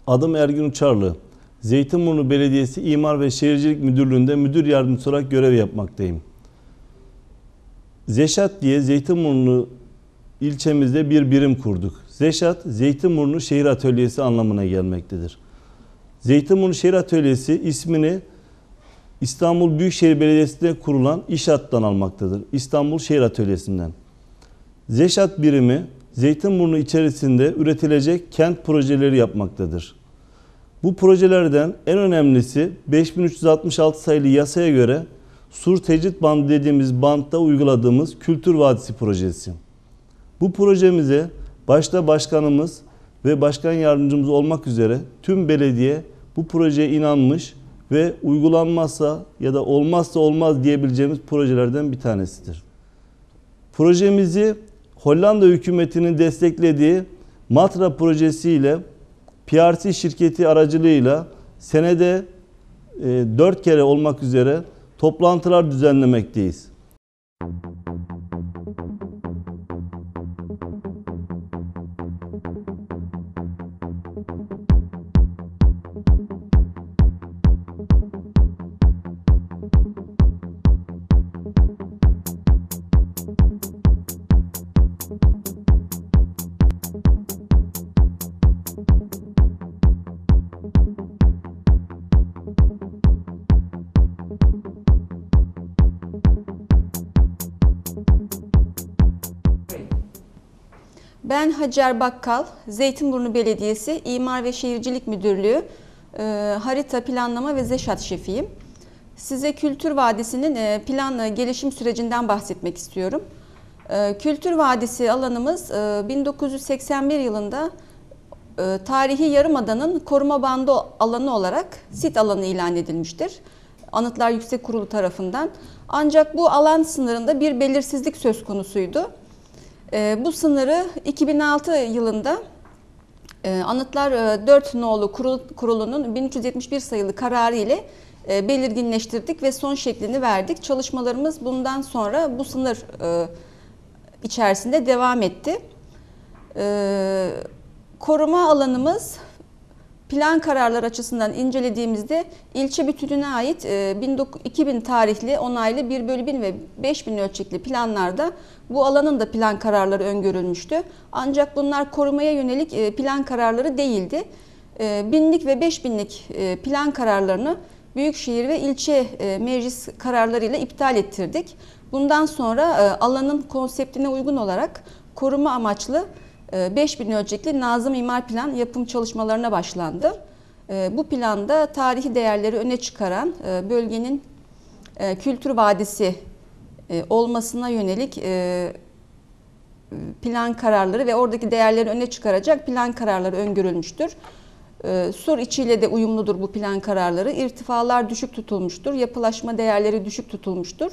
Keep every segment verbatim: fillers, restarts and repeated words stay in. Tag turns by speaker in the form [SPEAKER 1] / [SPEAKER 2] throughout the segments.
[SPEAKER 1] Adım Ergin Uçarlı. Zeytinburnu Belediyesi İmar ve Şehircilik Müdürlüğü'nde müdür yardımcısı olarak görev yapmaktayım. Zeşat diye Zeytinburnu ilçemizde bir birim kurduk. Zeşat, Zeytinburnu Şehir Atölyesi anlamına gelmektedir. Zeytinburnu Şehir Atölyesi ismini İstanbul Büyükşehir Belediyesi'nde kurulan İŞAD'dan almaktadır. İstanbul Şehir Atölyesi'nden. Zeşat birimi Zeytinburnu içerisinde üretilecek kent projeleri yapmaktadır. Bu projelerden en önemlisi beş bin üç yüz altmış altı sayılı yasaya göre Sur Tecrit Bandı dediğimiz bantta uyguladığımız Kültür Vadisi projesi. Bu projemize başta başkanımız ve başkan yardımcımız olmak üzere tüm belediye bu projeye inanmış ve uygulanmazsa ya da olmazsa olmaz diyebileceğimiz projelerden bir tanesidir. Projemizi Hollanda hükümetinin desteklediği Matra projesi ile P R C şirketi aracılığıyla senede dört kere olmak üzere toplantılar düzenlemekteyiz.
[SPEAKER 2] Ben Hacer Bakkal, Zeytinburnu Belediyesi İmar ve Şehircilik Müdürlüğü e, Harita Planlama ve Zeşat Şefiyim. Size Kültür Vadisi'nin e, plan gelişim sürecinden bahsetmek istiyorum. E, Kültür Vadisi alanımız e, bin dokuz yüz seksen bir yılında e, tarihi Yarımada'nın koruma bandı alanı olarak sit alanı ilan edilmiştir. Anıtlar Yüksek Kurulu tarafından. Ancak bu alan sınırında bir belirsizlik söz konusuydu. E, bu sınırı iki bin altı yılında e, Anıtlar e, dört nolu kurul, kurulunun bin üç yüz yetmiş bir sayılı kararı ile e, belirginleştirdik ve son şeklini verdik. Çalışmalarımız bundan sonra bu sınır e, içerisinde devam etti. E, koruma alanımız plan kararları açısından incelediğimizde ilçe bütününe ait iki bin tarihli onaylı bir bölü bin ve beş bin ölçekli planlarda bu alanın da plan kararları öngörülmüştü. Ancak bunlar korumaya yönelik plan kararları değildi. Binlik ve beş binlik plan kararlarını büyükşehir ve ilçe meclis kararlarıyla iptal ettirdik. Bundan sonra alanın konseptine uygun olarak koruma amaçlı beş bin ölçekli Nazım İmar Plan yapım çalışmalarına başlandı. Bu planda tarihi değerleri öne çıkaran bölgenin kültür vadisi olmasına yönelik plan kararları ve oradaki değerleri öne çıkaracak plan kararları öngörülmüştür. Sur içiyle de uyumludur bu plan kararları. İrtifalar düşük tutulmuştur, yapılaşma değerleri düşük tutulmuştur.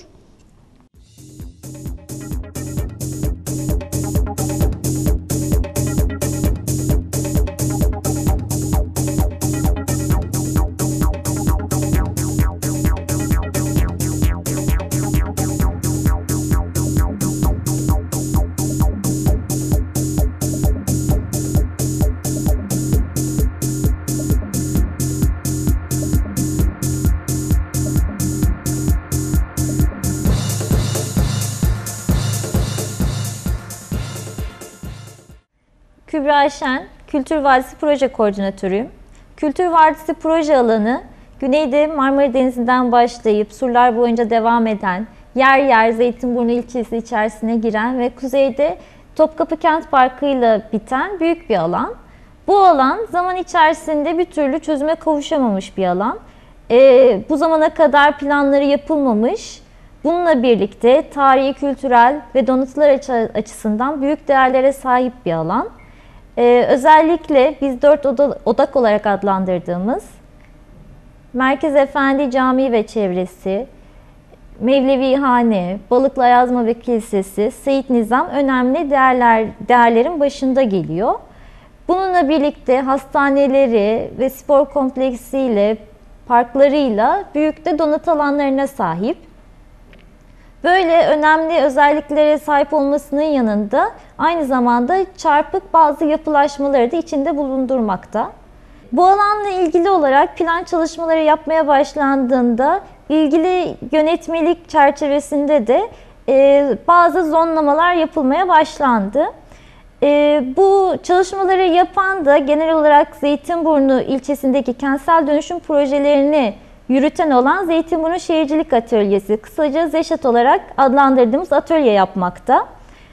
[SPEAKER 3] Kübra Şen, Kültür Vadisi Proje Koordinatörüyüm. Kültür Vadisi proje alanı, güneyde Marmara Denizi'nden başlayıp surlar boyunca devam eden, yer yer Zeytinburnu ilçesi içerisine giren ve kuzeyde Topkapı Kent Parkı ile biten büyük bir alan. Bu alan zaman içerisinde bir türlü çözüme kavuşamamış bir alan. Ee, bu zamana kadar planları yapılmamış. Bununla birlikte tarihi, kültürel ve donatılar açısından büyük değerlere sahip bir alan. Ee, özellikle biz dört oda, odak olarak adlandırdığımız Merkez Efendi Camii ve çevresi, Mevlevihane, Balıklı Ayazma ve Kilisesi, Seyit Nizam önemli değerler, değerlerin başında geliyor. Bununla birlikte hastaneleri ve spor kompleksiyle, parklarıyla büyük de donatı alanlarına sahip. Böyle önemli özelliklere sahip olmasının yanında aynı zamanda çarpık bazı yapılaşmaları da içinde bulundurmakta. Bu alanla ilgili olarak plan çalışmaları yapmaya başlandığında ilgili yönetmelik çerçevesinde de e, bazı zonlamalar yapılmaya başlandı. E, bu çalışmaları yapan da genel olarak Zeytinburnu ilçesindeki kentsel dönüşüm projelerini yürüten olan Zeytinburnu Şehircilik Atölyesi, kısaca ZEŞAT olarak adlandırdığımız atölye yapmakta.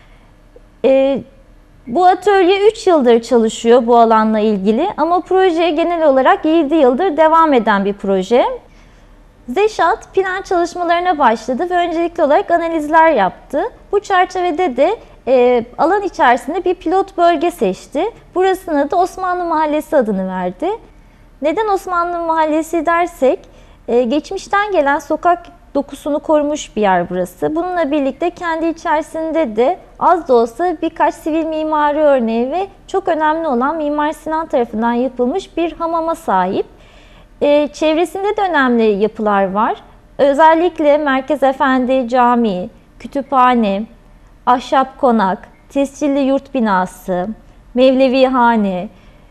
[SPEAKER 3] E, bu atölye üç yıldır çalışıyor bu alanla ilgili ama proje genel olarak yedi yıldır devam eden bir proje. ZEŞAT plan çalışmalarına başladı ve öncelikli olarak analizler yaptı. Bu çerçevede de e, alan içerisinde bir pilot bölge seçti. Burasına da Osmanlı Mahallesi adını verdi. Neden Osmanlı Mahallesi dersek, e, geçmişten gelen sokak dokusunu korumuş bir yer burası. Bununla birlikte kendi içerisinde de az da olsa birkaç sivil mimari örneği ve çok önemli olan Mimar Sinan tarafından yapılmış bir hamama sahip. Ee, çevresinde de önemli yapılar var. Özellikle Merkez Efendi Camii, kütüphane, ahşap konak, tescilli yurt binası, Mevlevihane,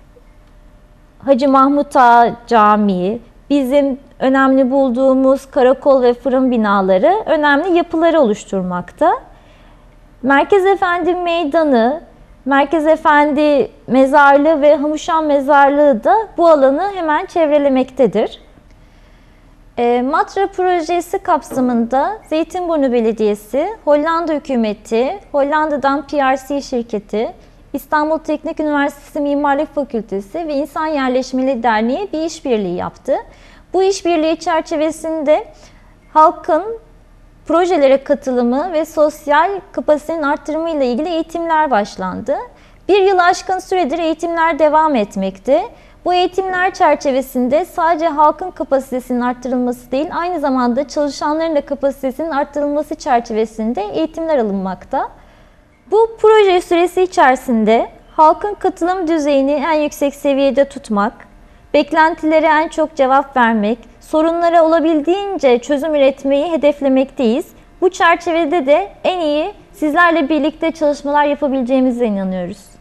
[SPEAKER 3] Hacı Mahmut Ağa Camii, bizim önemli bulduğumuz karakol ve fırın binaları önemli yapıları oluşturmakta. Merkez Efendi Meydanı, Merkez Efendi Mezarlığı ve Hamuşan Mezarlığı da bu alanı hemen çevrelemektedir. E, Matra projesi kapsamında Zeytinburnu Belediyesi, Hollanda hükümeti, Hollanda'dan P R C şirketi, İstanbul Teknik Üniversitesi Mimarlık Fakültesi ve İnsan Yerleşmeli Derneği bir işbirliği yaptı. Bu işbirliği çerçevesinde halkın projelere katılımı ve sosyal kapasitenin artırımı ile ilgili eğitimler başlandı. Bir yılı aşkın süredir eğitimler devam etmekte. Bu eğitimler çerçevesinde sadece halkın kapasitesinin artırılması değil, aynı zamanda çalışanların da kapasitesinin artırılması çerçevesinde eğitimler alınmakta. Bu proje süresi içerisinde halkın katılım düzeyini en yüksek seviyede tutmak, beklentilere en çok cevap vermek, sorunlara olabildiğince çözüm üretmeyi hedeflemekteyiz. Bu çerçevede de en iyi sizlerle birlikte çalışmalar yapabileceğimize inanıyoruz.